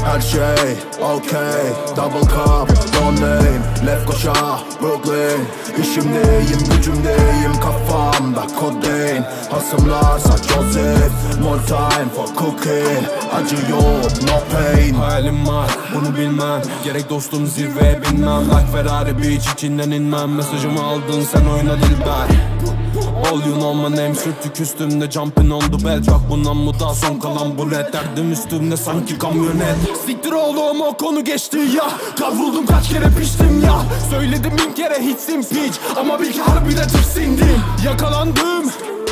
her şey okay. Double cup, no name, Lefkoşa, Brooklyn. İşimdeyim, gücümdeyim, kafamda kodein. Hasımlarsa Joseph, more time for cooking. Acı yok, no pain. Hayalim var, bunu bilmem. Gerek dostum zirveye binmem. Like Ferrari Beach, içinden inmem. Mesajımı aldın sen, oyna Dilber. All you know my name, sürtük üstümde. Jumping on the bedrock, bundan mı daha son kalan bu red. Derdim üstümde sanki kamyonet. Siktir oğlum, o konu geçti ya. Kavruldum kaç kere piştim ya. Söyledim bin kere hitsim pitch, ama bil ki harbiden tiksindim. Yakalandım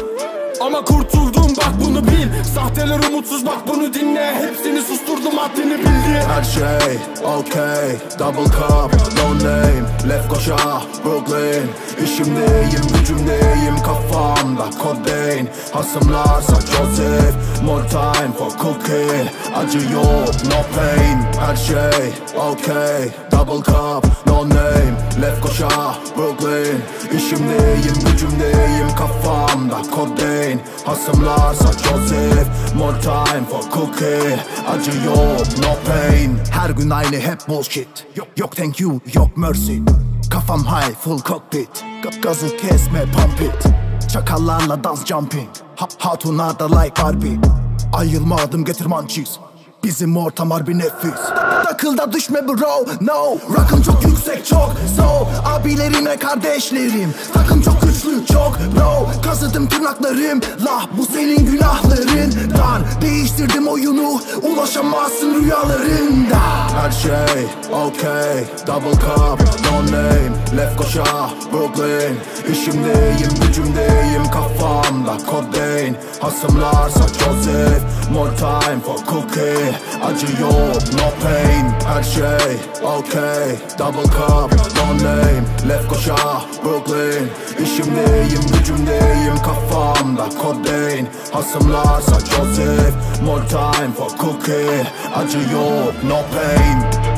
ama kurtuldum, bak bunu bil. Sahteler umutsuz, bak bunu dinle. Hepsini susturdum, haddini bildi. Her şey okay. Double cup, no name, Lefkoşa, Brooklyn. İşimdeyim, gücümdeyim, kafamda kodein. Hasımlarsa Joseph, more time for cooking. Acı yok, no pain. Her şey okay. Double cup, no name, Lefkoşa, Brooklyn. İşimdeyim, gücümdeyim, kafamda kodein. Hasımlarsa Joseph, more time for cooking. Acı yok, no pain. Her gün aynı, hep bullshit. Yok thank you, yok mercy. Kafam high, full cockpit. Gazı kesme, pump it. Çakallarla dans jumping. Hatuna da like Barbie. Ayılma adım, getir munchies. Bizim ortam harbi nefis. Takılda düşme bro, no. Rock'ım çok yüksek, çok so. Abilerimle kardeşlerim. Takım çok güçlü, çok bro. Kazıdım tırnaklarım, lah bu senin günahlarından. Değiştirdim oyunu, ulaşamazsın rüyalarında. Her şey okay. Double cup, no name, Lefkoşa, Brooklyn. İşimdeyim, gücümdeyim, kafamda kodein. Hasımlarsa Joseph, more time for cooking. Acı yok, no pain. Her şey okay. Double cup, no name, Lefkoşa, Brooklyn. İşimdeyim, gücümdeyim, kafamda kodein. Hasımlarsa Joseph, more time for cooking. Acı yok, no pain.